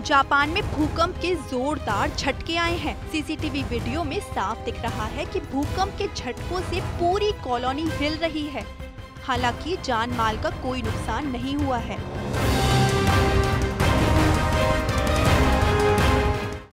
Japan में भूकंप के जोरदार झटके आए हैं। सीसीटीवी वीडियो में साफ दिख रहा है कि भूकंप के झटकों से पूरी कॉलोनी हिल रही है। हालांकि जान माल का कोई नुकसान नहीं हुआ है।